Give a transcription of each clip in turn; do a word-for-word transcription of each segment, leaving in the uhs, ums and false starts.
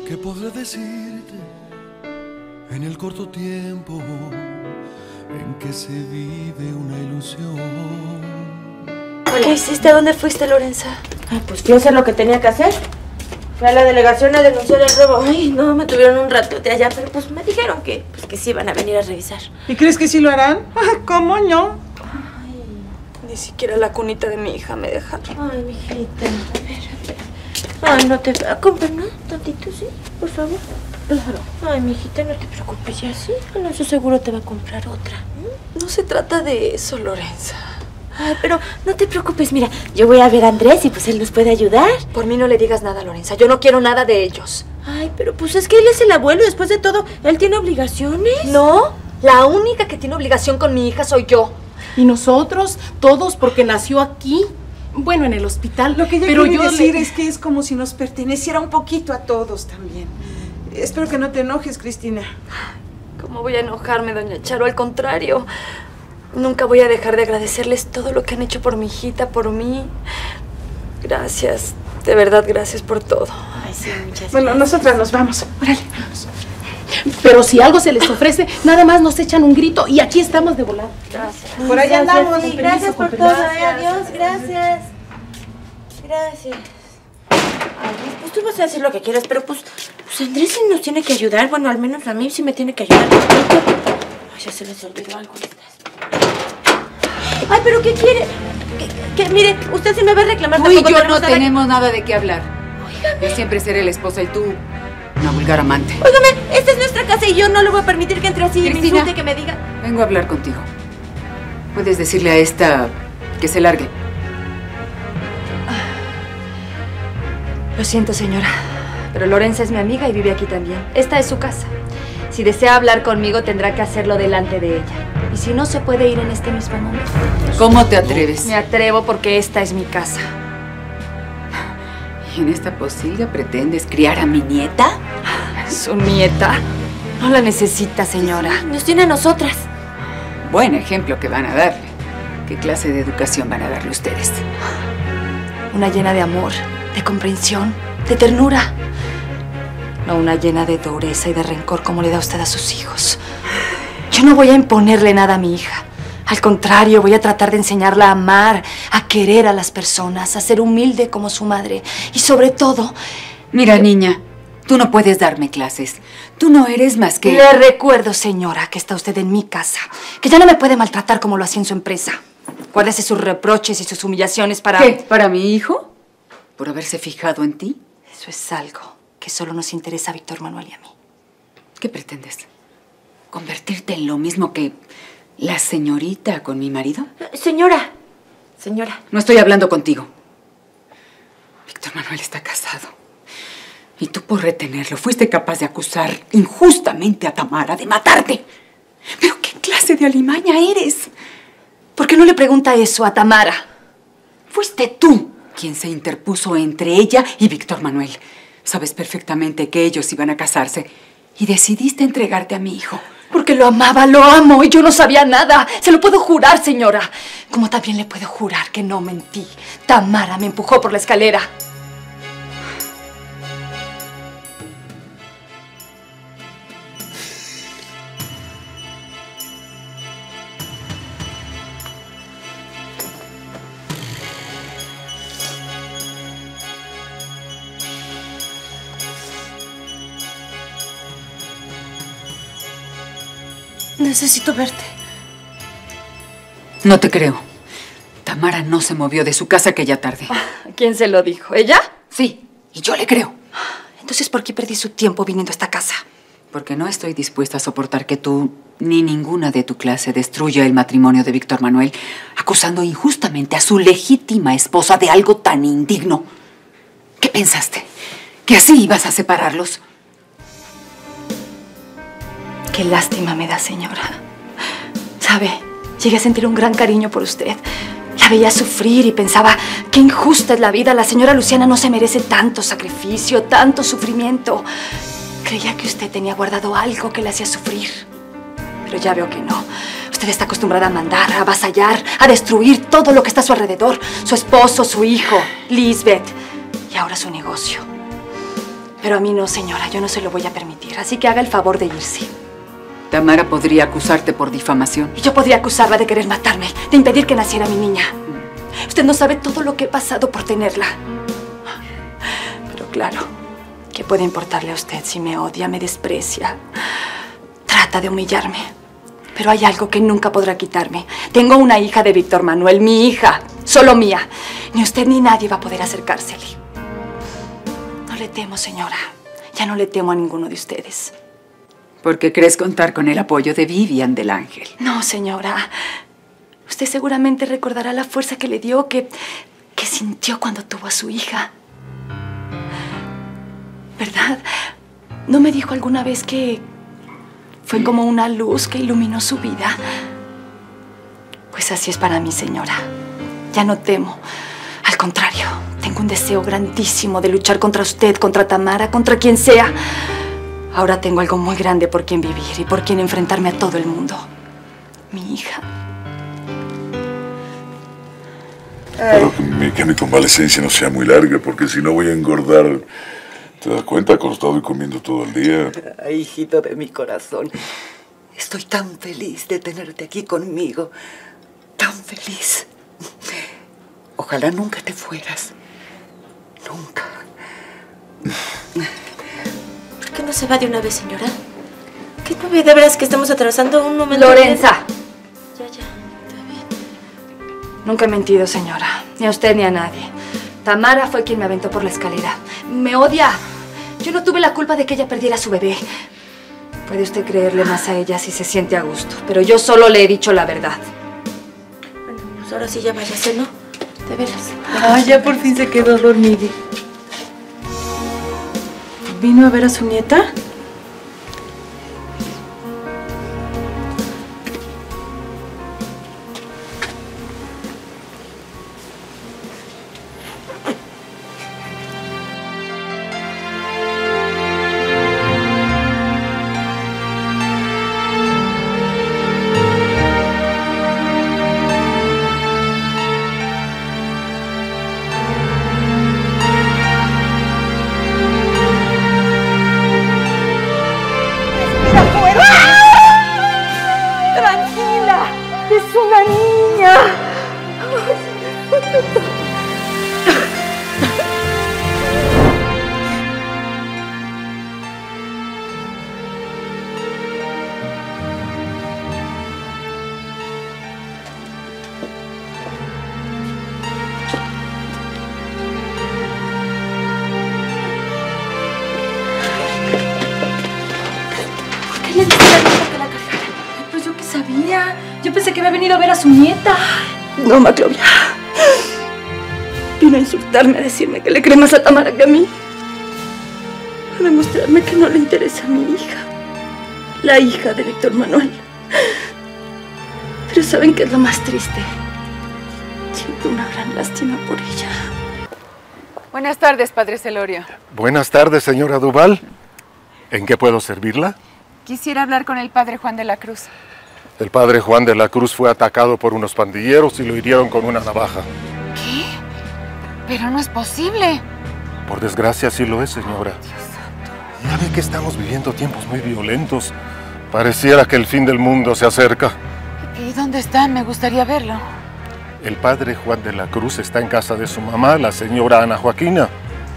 ¿Qué podré decirte en el corto tiempo en que se vive una ilusión? ¿Qué hiciste? ¿A dónde fuiste, Lorenza? Ay, pues fui a hacer lo que tenía que hacer. Fui a la delegación a denunciar el robo. Ay, no, me tuvieron un rato de allá, pero pues me dijeron que, pues, que sí iban a venir a revisar. ¿Y crees que sí lo harán? ¿Cómo no? Ay, ni siquiera la cunita de mi hija me dejaron. Ay, mijita. A ver, a ver. Ay, no te... Acompáñame tantito, ¿sí? Por favor. Claro. Ay, mijita, no te preocupes, ya sí. Alonso seguro te va a comprar otra. No se trata de eso, Lorenza. Ay, pero no te preocupes, mira, yo voy a ver a Andrés y pues él nos puede ayudar. Por mí no le digas nada, Lorenza. Yo no quiero nada de ellos. Ay, pero pues es que él es el abuelo. Después de todo, él tiene obligaciones. No, la única que tiene obligación con mi hija soy yo. Y nosotros, todos, porque nació aquí. Bueno, en el hospital. Lo que ella pero quiere yo decir le... es que es como si nos perteneciera un poquito a todos también. Espero que no te enojes, Cristina. ¿Cómo voy a enojarme, doña Charo? Al contrario, nunca voy a dejar de agradecerles todo lo que han hecho por mi hijita, por mí. Gracias, de verdad, gracias por todo. Ay, sí, muchas gracias. Bueno, nosotras nos vamos. Órale, vamos. Pero si algo se les ofrece, nada más nos echan un grito y aquí estamos de volada. Gracias. Por allá andamos. Sí, Con gracias permiso, por con todo. permiso. Ay, adiós, gracias. Gracias. Ay, pues tú vas a hacer lo que quieras, pero pues, pues Andrés sí nos tiene que ayudar. Bueno, al menos a mí sí me tiene que ayudar. Ay, ya se les olvidó algo. Ay, pero ¿qué quiere? Que, que, mire, usted sí me va a reclamar. Tú y tampoco yo no nada... tenemos nada de qué hablar. Yo siempre seré la esposa y tú una vulgar amante. Óigame, esta es nuestra casa y yo no le voy a permitir que entre así y me Cristina, insulte, que me diga. Vengo a hablar contigo. Puedes decirle a esta que se largue. Lo siento, señora, pero Lorenza es mi amiga y vive aquí también. Esta es su casa. Si desea hablar conmigo, tendrá que hacerlo delante de ella. Y si no, se puede ir en este mismo momento. ¿Cómo te atreves? Me atrevo porque esta es mi casa. ¿Y en esta pocilga pretendes criar a mi nieta? ¿Su nieta? No la necesita, señora. Nos tiene a nosotras. Buen ejemplo que van a darle. ¿Qué clase de educación van a darle ustedes? Una llena de amor, de comprensión, de ternura. No una llena de dureza y de rencor como le da usted a sus hijos. Yo no voy a imponerle nada a mi hija. Al contrario, voy a tratar de enseñarla a amar, a querer a las personas, a ser humilde como su madre. Y sobre todo... Mira, niña, tú no puedes darme clases. Tú no eres más que... Le recuerdo, señora, que está usted en mi casa. Que ya no me puede maltratar como lo hacía en su empresa. Guárdese sus reproches y sus humillaciones para... ¿Qué? ¿Para mi hijo? ¿Por haberse fijado en ti? Eso es algo que solo nos interesa a Víctor Manuel y a mí. ¿Qué pretendes? ¿Convertirte en lo mismo que la señorita con mi marido? Señora, señora. No estoy hablando contigo. Víctor Manuel está casado. Y tú, por retenerlo, fuiste capaz de acusar injustamente a Tamara de matarte. ¿Pero qué clase de alimaña eres? ¿Por qué no le pregunta eso a Tamara? Fuiste tú quien se interpuso entre ella y Víctor Manuel. Sabes perfectamente que ellos iban a casarse y decidiste entregarte a mi hijo. Porque lo amaba, lo amo y yo no sabía nada. Se lo puedo jurar, señora. Como también le puedo jurar que no mentí. Tamara me empujó por la escalera. Necesito verte. No te creo. Tamara no se movió de su casa aquella tarde. ¿Quién se lo dijo? ¿Ella? Sí, y yo le creo. Entonces, ¿por qué perdí su tiempo viniendo a esta casa? Porque no estoy dispuesta a soportar que tú ni ninguna de tu clase destruya el matrimonio de Víctor Manuel, acusando injustamente a su legítima esposa de algo tan indigno. ¿Qué pensaste? ¿Que así ibas a separarlos? Qué lástima me da, señora. ¿Sabe? Llegué a sentir un gran cariño por usted. La veía sufrir y pensaba, qué injusta es la vida. La señora Luciana no se merece tanto sacrificio, tanto sufrimiento. Creía que usted tenía guardado algo que le hacía sufrir. Pero ya veo que no. Usted está acostumbrada a mandar, a avasallar, a destruir todo lo que está a su alrededor. Su esposo, su hijo, Lisbeth y ahora su negocio. Pero a mí no, señora, yo no se lo voy a permitir, así que haga el favor de irse. Tamara podría acusarte por difamación. Y yo podría acusarla de querer matarme, de impedir que naciera mi niña. Usted no sabe todo lo que he pasado por tenerla. Pero claro, ¿qué puede importarle a usted si me odia, me desprecia? Trata de humillarme. Pero hay algo que nunca podrá quitarme. Tengo una hija de Víctor Manuel, mi hija, solo mía. Ni usted ni nadie va a poder acercársele. No le temo, señora. Ya no le temo a ninguno de ustedes. Porque crees contar con el apoyo de Vivian del Ángel. No, señora. Usted seguramente recordará la fuerza que le dio, que, que sintió cuando tuvo a su hija. ¿Verdad? ¿No me dijo alguna vez que fue como una luz que iluminó su vida? Pues así es para mí, señora. Ya no temo. Al contrario, tengo un deseo grandísimo de luchar contra usted, contra Tamara, contra quien sea. Ahora tengo algo muy grande por quien vivir y por quien enfrentarme a todo el mundo. Mi hija. Espero que mi, que mi convalecencia no sea muy larga, porque si no voy a engordar. ¿Te das cuenta? Acostado y comiendo todo el día. Ay, hijito de mi corazón. Estoy tan feliz de tenerte aquí conmigo. Tan feliz. Ojalá nunca te fueras. Nunca. ¿Por qué no se va de una vez, señora? ¿Qué no ve de veras que estamos atravesando un momento... Lorenza. Ya, ya, está bien. Nunca he mentido, señora. Ni a usted ni a nadie. Tamara fue quien me aventó por la escalera. Me odia. Yo no tuve la culpa de que ella perdiera a su bebé. Puede usted creerle más a ella si se siente a gusto. Pero yo solo le he dicho la verdad. Bueno, pues ahora sí ya váyase, ¿no? De veras. Ay, ya por fin se quedó dormido. ¿Vino a ver a su nieta? ¿Qué le dije a la nieta que la cargara? Pues yo qué sabía. Yo pensé que había venido a ver a su nieta. No, Maclovia. Vino a insultarme, a decirme que le cree más a Tamara que a mí. A demostrarme que no le interesa a mi hija. La hija de Víctor Manuel. Pero ¿saben qué es lo más triste? Siento una gran lástima por ella. Buenas tardes, padre Celorio. Buenas tardes, señora Duval. ¿En qué puedo servirla? Quisiera hablar con el padre Juan de la Cruz. El padre Juan de la Cruz fue atacado por unos pandilleros y lo hirieron con una navaja. ¿Qué? Pero no es posible. Por desgracia, sí lo es, señora. Ya ve que estamos viviendo tiempos muy violentos. Pareciera que el fin del mundo se acerca. ¿Y dónde está? Me gustaría verlo. El padre Juan de la Cruz está en casa de su mamá, la señora Ana Joaquina.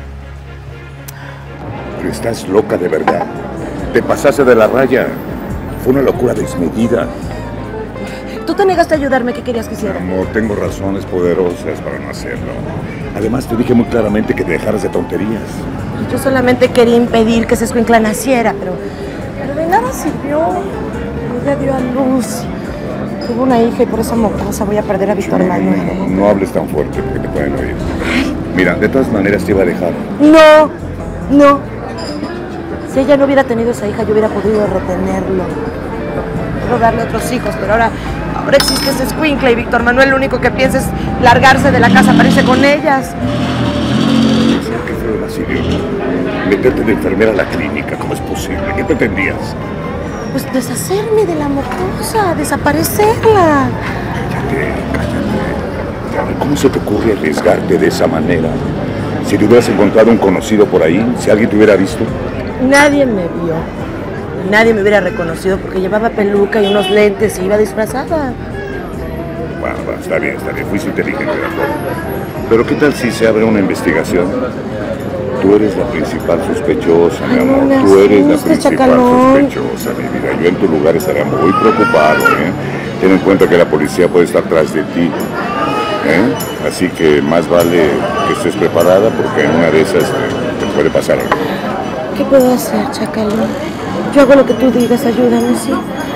Pero estás loca de verdad. Te pasaste de la raya. Fue una locura desmedida. Tú te negaste a ayudarme. ¿Qué querías que hiciera? Amor, tengo razones poderosas para no hacerlo. Además, te dije muy claramente que te dejaras de tonterías. Yo solamente quería impedir que ese escuincla naciera, pero... Pero de nada sirvió. Ella dio a luz. Tuvo una hija y por esa mocosa voy a perder a Víctor Manuel. No, no, no, no hables tan fuerte porque te pueden oír. Mira, de todas maneras te iba a dejar. No, no. Si ella no hubiera tenido esa hija, yo hubiera podido retenerlo. Quiero darle otros hijos, pero ahora, ahora existe ese escuincla y Víctor Manuel lo único que piensa es largarse de la casa para irse con ellas. ¿Qué fue, Basilio? Meterte de enfermera a la clínica, ¿cómo es posible? ¿Qué pretendías? Pues deshacerme de la mocosa, desaparecerla. Cállate, cállate. ¿Cómo se te ocurre arriesgarte de esa manera? Si te hubieras encontrado un conocido por ahí, si alguien te hubiera visto. Nadie me vio. Nadie me hubiera reconocido porque llevaba peluca y unos lentes y iba disfrazada. Bueno, bueno, está bien, está bien. Fuiste inteligente, de acuerdo. Pero ¿qué tal si se abre una investigación? Tú eres la principal sospechosa, mi amor. no Tú eres la asustes, principal chacalón. sospechosa, mi vida. Yo en tu lugar estaría muy preocupado, ¿eh? Ten en cuenta que la policía puede estar tras de ti, ¿eh? Así que más vale que estés preparada porque en una de esas te, te puede pasar algo. ¿Qué puedo hacer, chacalón? Yo hago lo que tú digas, ayúdame, ¿sí?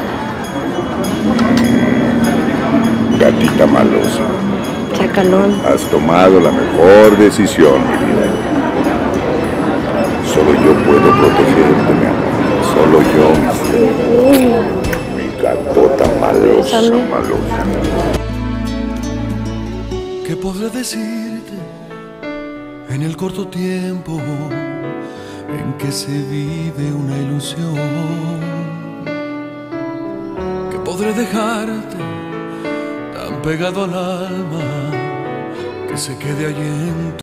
Gatita malosa. Chacalón. Has tomado la mejor decisión, mi vida. Solo yo puedo protegerte, mi amor. Solo yo, mi cielo. Mi gatota malosa, malosa. ¿Qué podré decirte en el corto tiempo en que se vive una ilusión? ¿Qué podré dejarte tan pegado al alma que se quede allí en tu